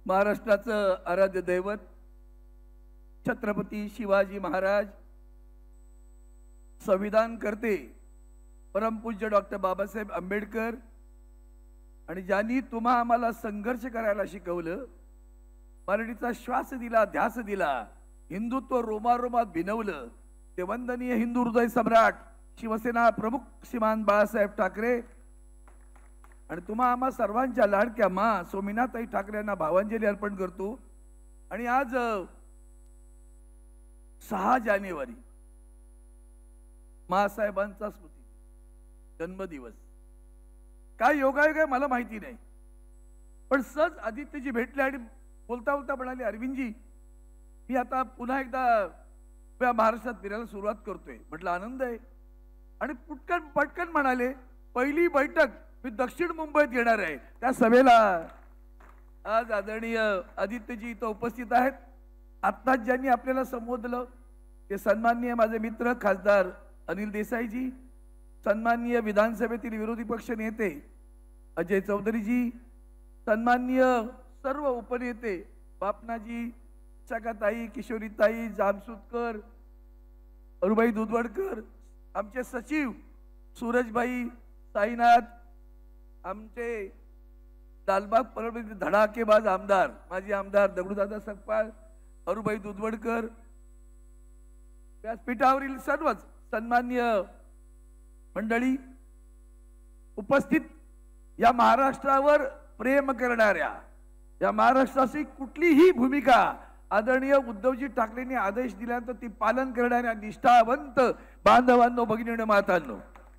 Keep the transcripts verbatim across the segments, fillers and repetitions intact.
महाराष्ट्राचं आराध्य दैवत छत्रपती शिवाजी महाराज, संविधान करते परमपूज्य डॉक्टर बाबासाहेब आंबेडकर आणि ज्यांनी तुम्हा आम्हाला संघर्ष करायला शिकवलं, मराठीचा श्वास दिला, ध्यास दिला, हिंदुत्व रोमारोमात भिनवलं, ते वंदनीय हिंदू हृदय सम्राट शिवसेना प्रमुख श्रीमान बाळासाहेब ठाकरे आणि तुम्हा आम्हा सर्वांच्या लाडक्या मा सोमीनाथाई ठाकरे यांना भावांजली अर्पण करतो। आणि आज सहा जानेवारी महासाहेबांचा स्मृती जन्मदिवस। काय योगायोग आहे मला माहिती नाही, पण सहज आदित्यजी भेटले आणि बोलता बोलता म्हणाले, अरविंदजी मी आता पुन्हा एकदा महाराष्ट्रात फिरायला सुरुवात करतोय। म्हटलं आनंद आहे। आणि पटकन पटकन म्हणाले, पहिली बैठक मी दक्षिण मुंबईत घेणार आहे। त्या सभेला आज आदरणीय आदित्यजी इथं उपस्थित आहेत। आत्ताच ज्यांनी आपल्याला संबोधलं ते सन्माननीय माझे मित्र खासदार अनिल देसाईजी, सन्माननीय विधानसभेतील विरोधी पक्ष नेते अजय चौधरीजी, सन्माननीय सर्व उपनेते बापनाजी, शाखाताई, किशोरीताई, जामसुदकर, अरुबाई दुधवडकर, आमचे सचिव सूरजभाई साईनाथ, आमचे लालबाग परळीचे धडाकेबाज आमदार माजी आमदार दगडूदादा सकपाळ, अरुबाई दुधवडकर, व्यासपीठावरील सर्वच सन्माननीय मंडळी, उपस्थित या महाराष्ट्रावर प्रेम करणाऱ्या, या महाराष्ट्राची कुठलीही भूमिका आदरणीय उद्धवजी ठाकरेंनी आदेश दिल्यानंतर ती पालन करणाऱ्या निष्ठावंत बांधवांनो, भगिनींनो, मातांनो,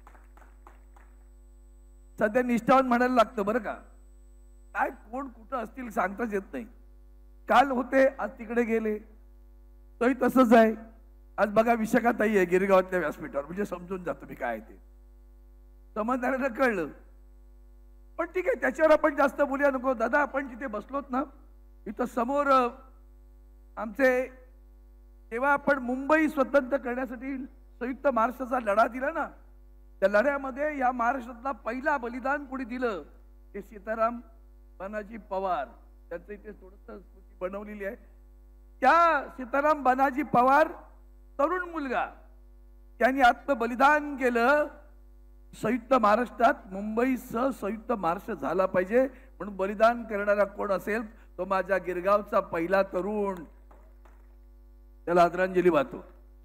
सध्या निष्ठावान म्हणायला लागतं बरं का। काय कोण कुठं असतील सांगताच येत नाही। काल होते आज तिकडे गेले, तोही तसंच आहे। आज बघा विशाखाताई आहे गिरगावातल्या व्यासपीठावर, म्हणजे समजून जातो मी काय ते, समजणाऱ्यांना कळलं। पण ठीक आहे, त्याच्यावर आपण जास्त बोलूया नको। दादा आपण जिथे बसलोत ना इथं समोर आमचे, तेव्हा आपण मुंबई स्वतंत्र करण्यासाठी संयुक्त महाराष्ट्राचा लढा दिला ना, त्या लढ्यामध्ये या महाराष्ट्रातला पहिला बलिदान कोणी दिलं ते सीताराम बानाजी पवार, त्यांचं इथे थोडंसं स्मृती बनवलेली आहे। त्या सीताराम बानाजी पवार तरुण मुलगा, त्यांनी आत्मबलिदान केलं। संयुक्त महाराष्ट्रात मुंबईसह संयुक्त महाराष्ट्र झाला पाहिजे म्हणून बलिदान करणारा कोण असेल तो माझ्या गिरगावचा पहिला तरुण, त्याला आदरांजली वाहतो।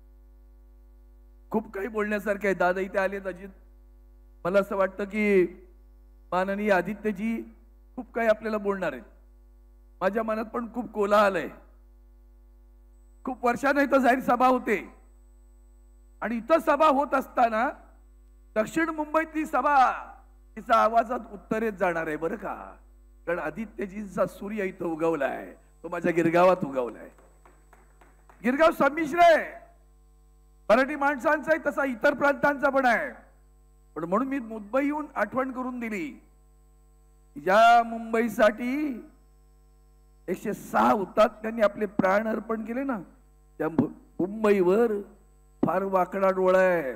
खूप काही बोलण्यासारखे आहे। दादा इथे आले अजित, मला असं वाटतं की माननीय आदित्यजी खूप काही आपल्याला बोलणार आहेत। माझ्या मनात पण खूप कोलाहल आहे। खूप वर्षांनी इथं जाहीर सभा होते आणि इथं सभा होत असताना दक्षिण मुंबईतली सभा तिचा आवाजात उत्तरेत जाणार आहे बरं का, कारण आदित्यजींचा सूर्य इथं उगवलाय, तो माझ्या गिरगावात उगवलाय। गिरगाव संमिश्र आहे, मराठी माणसांचा आहे तसा इतर प्रांतांचा पण आहे। पण म्हणून मी मुंबईहून आठवण करून दिली, या मुंबईसाठी एकशे सहा हुतात्म्यांनी आपले प्राण अर्पण केले ना, त्या मुंबईवर फार वाकडा डोळा आहे,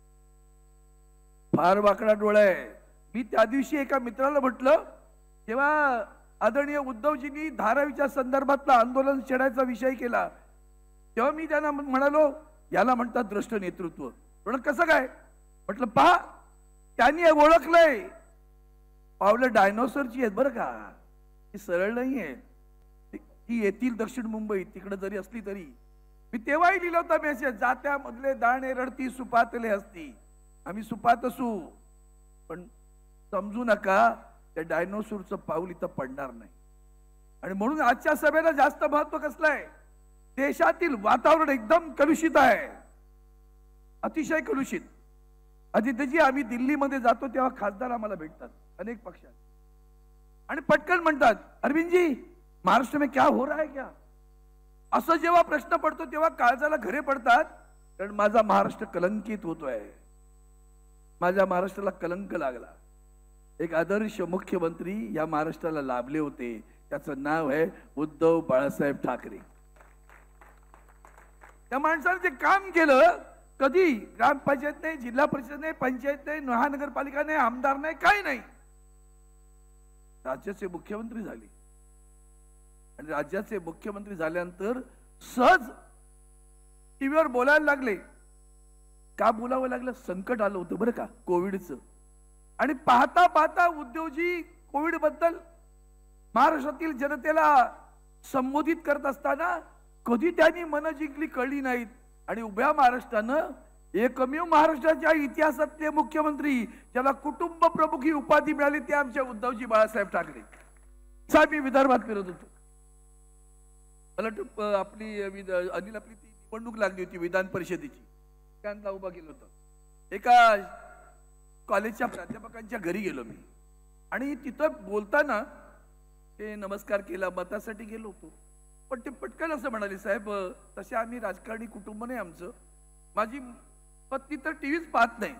फार वाकडा डोळा आहे। मी त्या दिवशी एका मित्राला म्हटलं, जेव्हा आदरणीय उद्धवजींनी धारावीच्या संदर्भातला आंदोलन छेडायचा विषय केला, तेव्हा मी त्यांना म्हणालो, याला म्हणतात द्रष्ट नेतृत्व। पण कसं काय म्हटलं, पहा त्यांनी ओळखलंय पावलं डायनोसरची आहेत बरं का, ही सरळ नाही आहे, ती येतील दक्षिण मुंबई तिकडे जरी असली तरी। मी तेव्हाही लिहिलं होता मेसेज, जात्या मधले दाणे रडती सुपातले असती, आम्ही सुपात असू पण समजू नका त्या डायनोसॉरचं पाऊल इथं पडणार नाही। आणि म्हणून आजच्या सभेला जास्त महत्व कसलं आहे, देशातील वातावरण एकदम कलुषित आहे, अतिशय कलुषित। आदित्यजी आम्ही दिल्लीमध्ये जातो तेव्हा खासदार आम्हाला भेटतात अनेक पक्षात आणि पटकन म्हणतात, अरविंदजी महाराष्ट्र में क्या हो रहा है क्या, असं जेव्हा प्रश्न पडतो तेव्हा काळजाला घरे पडतात, कारण माझा महाराष्ट्र कलंकित होतोय, माझ्या महाराष्ट्राला कलंक लागला। एक आदर्श मुख्यमंत्री या महाराष्ट्राला लाभले होते, त्याचं नाव आहे उद्धव बाळासाहेब ठाकरे। त्या माणसाने जे काम केलं, कधी ग्रामपंचायत नाही, जिल्हा परिषद नाही, पंचायत नाही, महानगरपालिका नाही, आमदार नाही, काही नाही, राज्याचे मुख्यमंत्री झाले। आणि राज्याचे मुख्यमंत्री झाल्यानंतर सहज टीव्हीवर बोलायला लागले. का बोलावं लागलं? संकट आलं होतं बरं का, कोविडचं. आणि पाहता पाहता उद्धवजी कोविड बद्दल महाराष्ट्रातील जनतेला संबोधित करत असताना कधी त्यांनी मन जिंकली कळली नाहीत. आणि उभ्या महाराष्ट्रानं एकमेव महाराष्ट्राच्या इतिहासातले मुख्यमंत्री ज्याला कुटुंब प्रमुख ही उपाधी मिळाली ते आमच्या उद्धवजी बाळासाहेब ठाकरे साहेब. मी विदर्भात फिरत होतो. मला वाटतं आपली अनिल आपली ती निवडणूक लागली होती विधान परिषदेची, त्यांना उभा केलं होतं. एका कॉलेजच्या प्राध्यापकांच्या घरी गेलो मी आणि तिथं बोलताना ते नमस्कार केला, मतासाठी गेलो होतो. पण ते पटकन असं म्हणाले, साहेब तसे आम्ही राजकारणी कुटुंब नाही आमचं, माझी पत्नी तर टीव्हीच पाहत नाही,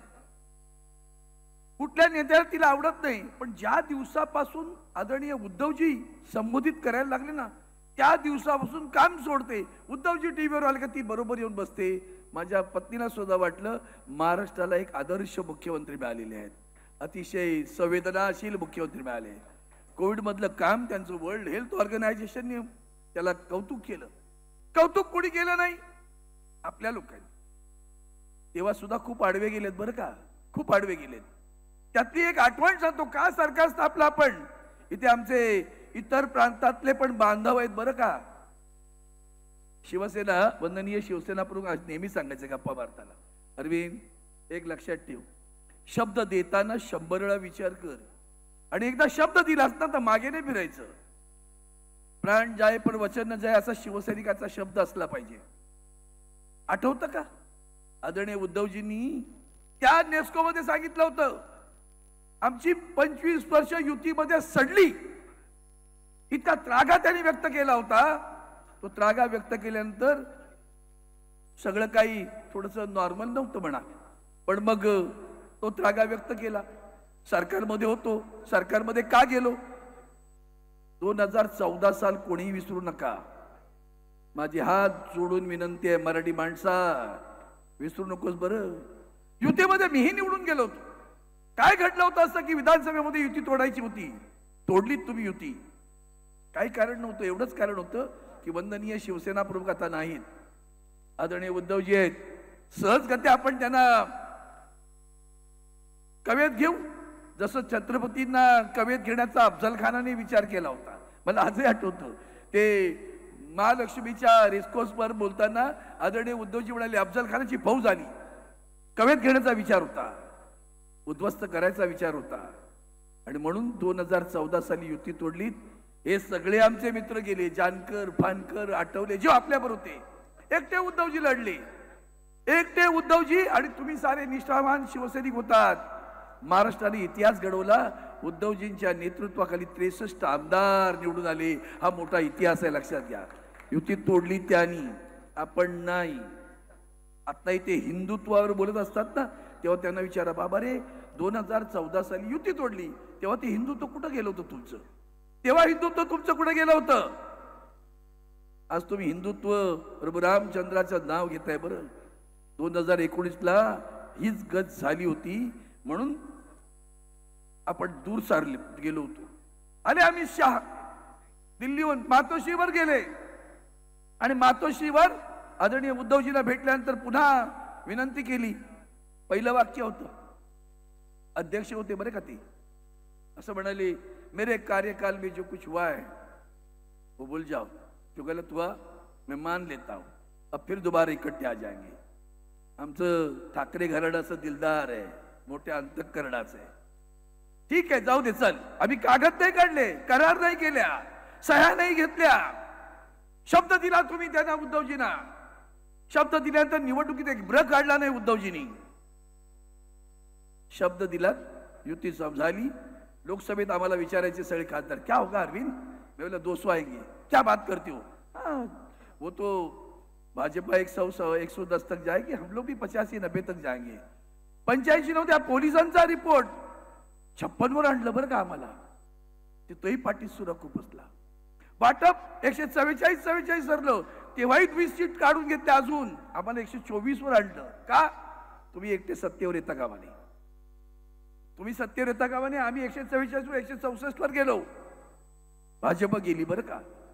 कुठल्या नेत्याला तिला आवडत नाही. पण ज्या दिवसापासून आदरणीय उद्धवजी संबोधित करायला लागले ना त्या दिवसापासून काम सोडते. उद्धवजी टीव्हीवर आले का ती बरोबर येऊन बसते. माझ्या पत्नीला सुद्धा वाटलं महाराष्ट्राला एक आदर्श मुख्यमंत्री मिळालेले आहेत, अतिशय संवेदनाशील मुख्यमंत्री मिळाले. कोविड मधलं काम त्यांचं वर्ल्ड हेल्थ ऑर्गनायझेशनने त्याला कौतुक केलं. कौतुक कोणी केलं नाही? आपल्या लोकांनी. तेव्हा सुद्धा खूप आडवे गेलेत बरं का, खूप आडवे गेलेत. त्यातली एक आठवण सांगतो. का सरकार स्थापलं आपण? इथे आमचे इतर प्रांतातले पण बांधव आहेत बरं का. शिवसेना, वंदनीय शिवसेना प्रमुख आज नेहमी सांगायचे गप्पा मारताना, अरविंद एक लक्षात ठेव, शब्द देताना शंभर वेळा विचार कर. आणि एकदा शब्द दिलास ना तर मागे नाही फिरायचं. प्राण जाय पण वचन न जाय असा शिवसैनिकाचा शब्द असला पाहिजे. आठवतं का आदरणीय उद्धवजींनी त्या नेस्को मध्ये सांगितलं होतं आमची पंचवीस वर्ष युतीमध्ये सडली. इतका त्रागा त्यांनी व्यक्त केला होता. तो त्रागा व्यक्त केल्यानंतर सगळं काही थोडस नॉर्मल नव्हतं म्हणा, पण मग तो त्रागा व्यक्त केला. सरकारमध्ये होतो, सरकारमध्ये का गेलो? दोन हजार चौदा साल कोणीही विसरू नका. माझी हात जोडून विनंती आहे मराठी माणसा, विसरू नकोस बरं. युतीमध्ये मीही निवडून गेलो होतो. काय घडलं होतं असं की विधानसभेमध्ये युती तोडायची होती, तोडलीत तुम्ही युती. काही कारण नव्हतं, एवढंच कारण होतं की वंदनीय शिवसेना प्रमुख आता नाहीत, आदरणीय उद्धवजी आहेत. सहजगत्या आपण त्यांना कवेत घेऊ, जसं छत्रपतींना कवेत घेण्याचा अफजल खानाने विचार केला होता. मला आजही आठवतं ते महालक्ष्मीच्या रेसकोर्सवर बोलताना आदरणीय उद्धवजी म्हणाले अफजल खानाची फौज आली. कवेत घेण्याचा विचार होता, उद्ध्वस्त करायचा विचार होता. आणि म्हणून दोन हजार चौदा साली युती तोडलीत. हे सगळे आमचे मित्र गेले, जानकर, फानकर, आठवले, जे आपल्याबरोबर होते. एकटे उद्धवजी लढले, एकटे उद्धवजी. आणि तुम्ही सारे निष्ठावान शिवसैनिक होतात. महाराष्ट्राने इतिहास घडवला. उद्धवजींच्या नेतृत्वाखाली त्रेसष्ट आमदार निवडून आले. हा मोठा इतिहास आहे, लक्षात घ्या. युती तोडली त्यांनी, आपण नाही. आता इथे हिंदुत्वावर बोलत असतात ना तेव्हा त्यांना विचारा, बाबा रे दोन हजार चौदा साली युती तोडली तेव्हा ते हिंदुत्व कुठं गेलं होतं तुमचं? तेव्हा हिंदुत्व तुमचं कुठं गेलं होतं? आज तुम्ही हिंदुत्व प्रभू रामचंद्राचं नाव घेताय बरं. दोन हजार एकोणीस ला हीच गत झाली होती म्हणून आपण दूर सारले गेलो होतो. आले अमित शहा दिल्लीहून मातोश्रीवर गेले आणि मातोश्रीवर आदरणीय उद्धवजीला भेटल्यानंतर पुन्हा विनंती केली. पहिलं वाक्य होतं, अध्यक्ष होते बरे का ते, असं म्हणाले, मेरे कार्यकाल में जो कुछ हुआ है वो भूल जाओ, जो गलत हुआ मैं मान लेता हूं, अब फिर दोबारा इकट्ठे आ जाएंगे. आमचं ठाकरे घराणं असं दिलदार आहे, मोठ्या अंतःकरणाचं आहे. ठीक आहे, जाऊ दे, चल. आम्ही कागद नाही काढले, करार नाही केल्या, सह्या नाही घेतल्या. शब्द दिला तुम्ही त्यांना, उद्धवजींना शब्द दिल्यानंतर निवडणुकीत एक ब्रेक काढला नाही उद्धवजींनी. शब्द दिला, युती झाली. लोकसभेत आम्हाला विचारायचे सगळे खासदार, क्या होगा अरविंद? मैं बोला दो सौ आएंगे. क्या बात करते हो? हाँ, वो तो भाजपा एक सौ एक सौ दस तक जाएगी, हम लोग भी पचासी नब्बे तक जाएंगे. पंच्याऐंशी नव्हत्या, पोलिसांचा रिपोर्ट छप्पन वर आणलं बरं का आम्हाला. ते तोही पाठी सुरा खूप बसला. वाटप एकशे चव्वेचाळीस चव्वेचाळीस सरलं, तेव्हाही वीस सीट काढून घेतले, अजून आम्हाला एकशे चोवीस वर आणलं. का? तुम्ही एकटे सत्तेवर येता कामा नये, तुम्ही सत्तेवर येता कामा नये. आम्ही एकशे चव्वेचाळीस वर एकशे चौसष्ट वर गेलो, भाजप गेली बरं का.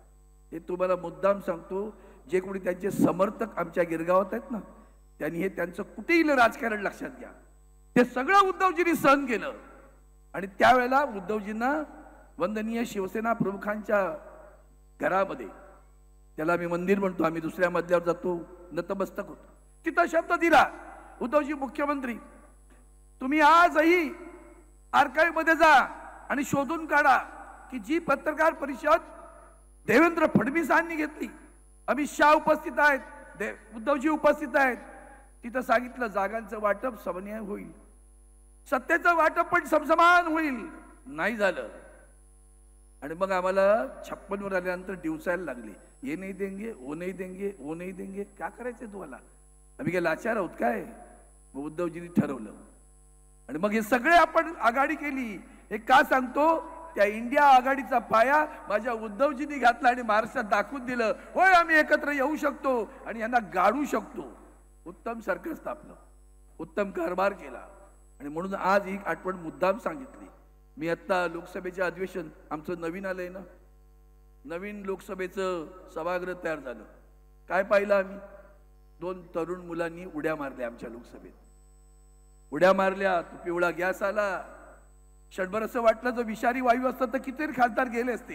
हे तुम्हाला मुद्दाम सांगतो, जे कोणी त्यांचे समर्थक आमच्या गिरगावात आहेत ना, त्यांनी हे त्यांचं कुठेही राजकारण लक्षात घ्या, ते सगळं उद्धवजींनी सहन केलं. आणि त्यावेळेला उद्धवजींना वंदनीय शिवसेना प्रमुखांच्या घरामध्ये, त्याला आम्ही मंदिर म्हणतो, आम्ही दुसऱ्या मजल्यावर जातो, नतमस्तक होतो, तिथं शब्द दिला, उद्धवजी मुख्यमंत्री तुम्ही आजही आर्काईव्ह मध्ये जा आणि शोधून काढा की जी पत्रकार परिषद देवेंद्र फडणवीसांनी घेतली, अमित शहा उपस्थित आहेत, उद्धवजी उपस्थित आहेत, तिथं सांगितलं जागांचं वाटप समन्वय होईल, सत्तेचं वाटप पण समसमान होईल. नाही झालं. आणि मग आम्हाला छप्पन वर आल्यानंतर डिवसायला लागले, ये नाही देंगे, वो नाही देंगे, वो नाही देंगे. क्या करायचंय तुम्हाला? आम्ही काय लाचार आहोत काय? मग उद्धवजींनी ठरवलं आणि मग हे सगळे आपण आघाडी केली. हे का सांगतो? त्या इंडिया आघाडीचा पाया माझ्या उद्धवजींनी घातला आणि महाराष्ट्रात दाखवून दिलं, होय आम्ही एकत्र येऊ शकतो आणि यांना गाडू शकतो. उत्तम सरकार स्थापलं, उत्तम कारभार केला. आणि म्हणून आज ही आठवण मुद्दाम सांगितली. मी आता लोकसभेचे अधिवेशन आमचं नवीन आलंय ना, नवीन लोकसभेचं सभागृह तयार झालं. काय पाहिलं आम्ही? दोन तरुण मुलांनी उड्या मारल्या आमच्या लोकसभेत. उड्या मारल्या, तो पिवळा गॅस आला. क्षणभर असं वाटलं जर विषारी वायू असतं तर कितीतरी खासदार गेले असते.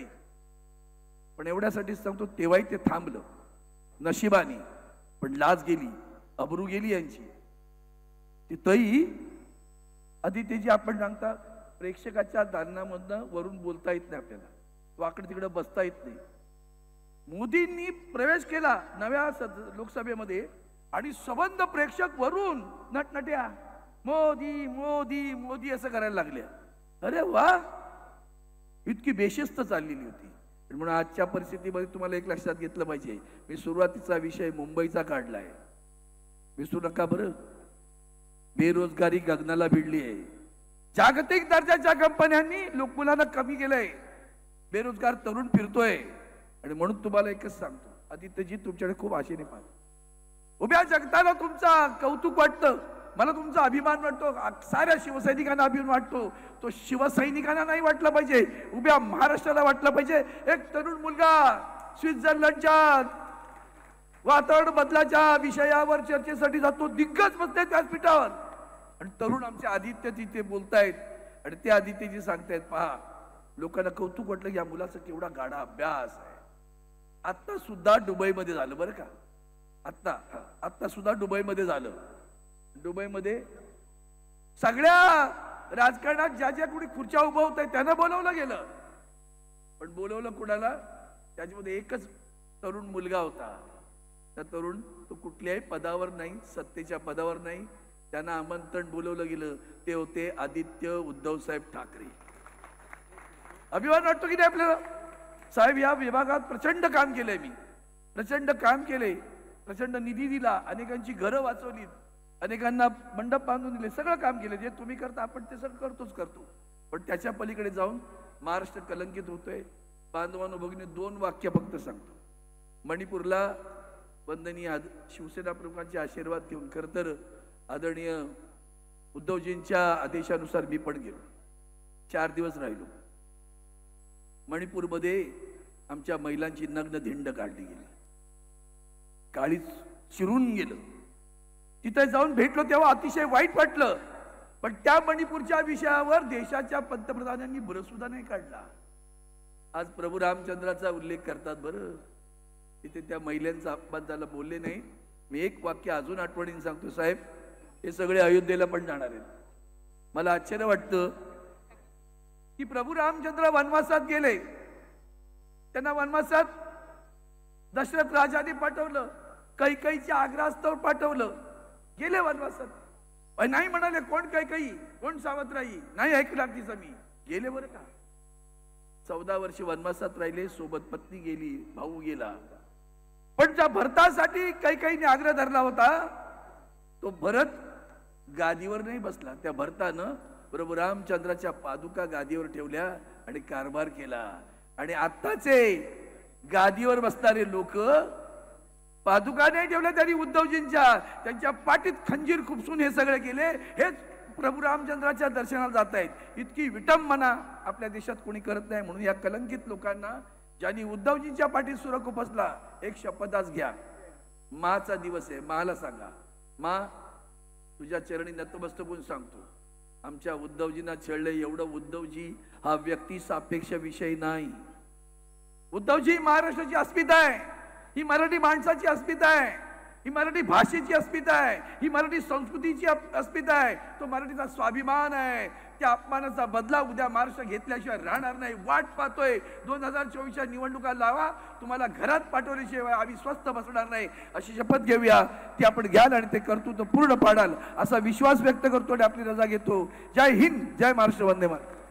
पण एवढ्यासाठीच सांगतो, तेव्हाही ते थांबलं नशिबाने. पण लाज गेली, अब्रू गेली यांची. तिथंही आदित्यजी आपण सांगता प्रेक्षकाच्या दालनामधनं वरून बोलता येत नाही आपल्याला, वाकडे तिकडे बसता येत नाही. मोदींनी प्रवेश केला नव्या लोकसभेमध्ये आणि सबंध प्रेक्षक वरून नटनट्या मोदी मोदी मोदी असं करायला लागले. अरे वा, इतकी बेशिस्त चाललेली होती. म्हणून आजच्या परिस्थितीमध्ये तुम्हाला एक लक्षात घेतलं पाहिजे, मी सुरुवातीचा विषय मुंबईचा काढलाय, विसरू नका बरं. बेरोजगारी गगनाला भिडली आहे. जागतिक दर्जाच्या कंपन्यांनी लोकमुलांना कमी केलंय, बेरोजगार तरुण फिरतोय. आणि म्हणून तुम्हाला एकच सांगतो, आदित्यजी तुमच्याकडे खूप आशेने पाहतो. उभ्या जगताला तुमचा कौतुक वाटतं, मला तुमचा अभिमान वाटतो, साऱ्या शिवसैनिकांना अभिमान वाटतो. तो शिवसैनिकांना नाही वाटला पाहिजे, उभ्या महाराष्ट्राला वाटलं पाहिजे. एक तरुण मुलगा स्वित्झर्लंडच्या वातावरण बदलाच्या विषयावर चर्चेसाठी जातो, दिग्गज बसते व्यासपीठावर, आणि तरुण आमचे आदित्य तिथे बोलतायत. आणि ते आदित्यजी सांगतायत, पहा लोकांना कौतुक वाटलं, या मुलाचा केवढा गाढा अभ्यास आहे. आता सुद्धा दुबईमध्ये झालं बरं का, आत्ता आत्ता सुद्धा दुबईमध्ये झालं. दुबईमध्ये सगळ्या राजकारणात ज्या ज्या कोणी खुर्च्या उभं होत आहे त्यांना बोलवलं गेलं. पण बोलवलं कुणाला? त्याच्यामध्ये एकच तरुण मुलगा होता. त्या तरुण तो कुठल्याही पदावर नाही, सत्तेच्या पदावर नाही. त्यांना आमंत्रण बोलवलं गेलं, ते होते आदित्य उद्धव साहेब ठाकरे. अभिमान वाटतो की नाही आपल्याला? साहेब या विभागात प्रचंड काम केलंय, मी प्रचंड काम केले, प्रचंड निधी दिला, अनेकांची घरं वाचवली, अनेकांना मंडप बांधून दिले, सगळं काम केलं. जे तुम्ही करता आपण ते सगळं करतोच करतो. पण त्याच्या पलीकडे जाऊन महाराष्ट्र कलंकित होतोय. बांधवांनो भगिनी, दोन वाक्य फक्त सांगतो. मणिपूरला वंदनीय शिवसेना प्रमुखांचे आशीर्वाद घेऊन, खर तर आदरणीय उद्धवजींच्या आदेशानुसार मी पण गेलो, चार दिवस राहिलो. मणिपूरमध्ये आमच्या महिलांची नग्न धिंड काढली गेली, काळीच चिरून गेलं. तिथे जाऊन भेटलो तेव्हा अतिशय वाईट वाटलं. पण त्या मणिपूरच्या विषयावर देशाच्या पंतप्रधानांनी भर सुद्धा नाही काढला. आज प्रभू रामचंद्राचा उल्लेख करतात बरं, तिथे त्या महिलांचा अपमान झाला, बोलले नाही. मी एक वाक्य अजून आठवणीने सांगतो, साहेब हे सगळे अयोध्येला पण जाणार आहेत. मला आश्चर्य वाटतं की प्रभू रामचंद्र वनवासात गेले, त्यांना वनवासात दशरथ राजाने पाठवलं, कैकईच्या आग्रहास्तव पाठवलं, गेले वनवासात. नाही म्हणाले, कोण कैकई, कोण सावत्राई, नाही ऐकला तिचं मी, गेले बरं का. चौदा वर्ष वनवासात राहिले, सोबत पत्नी गेली, भाऊ गेला. पण ज्या भरतासाठी कैकईने आग्रह धरला होता, तो भरत गादीवर नाही बसला. त्या भरतानं प्रभू रामचंद्राच्या पादुका गादीवर ठेवल्या आणि कारभार केला. आणि आत्ताचे गादीवर बसणारे लोक पादुका नाही ठेवल्या त्यांनी उद्धवजींच्या, त्यांच्या पाठीत खंजीर खुपसून हे सगळे केले. हेच प्रभू रामचंद्राच्या दर्शनाला जात आहेत. इतकी विटंबना आपल्या देशात कोणी करत नाही. म्हणून या कलंकित लोकांना ज्यांनी उद्धवजींच्या पाठीत सुरख उपसला, एक शपथच घ्या, माचा दिवस आहे, माला सांगा, मा तुझ्या चरणी नतमस्तक होऊन सांगतो, आमच्या उद्धवजींना छळले एवढं उद्धवजी हा व्यक्ती सापेक्ष विषय नाही. उद्धवजी महाराष्ट्राची अस्मिता आहे, ही मराठी माणसाची अस्मिता आहे, ही मराठी भाषेची अस्मिता आहे, ही मराठी संस्कृतीची अस्मिता आहे, तो मराठीचा स्वाभिमान आहे. त्या अपमानाचा बदला उद्या महाराष्ट्र घेतल्याशिवाय राहणार नाही. वाट पाहतोय दोन हजार चोवीसच्या निवडणुका लावा, तुम्हाला घरात पाठवल्याशिवाय आम्ही स्वस्थ बसणार नाही. अशी शपथ घेऊया, ती आपण घ्याल आणि ते कर्तृत्व पूर्ण पाडाल असा विश्वास व्यक्त करतो आणि आपली रजा घेतो. जय हिंद, जय महाराष्ट्र, वंदे मातरम.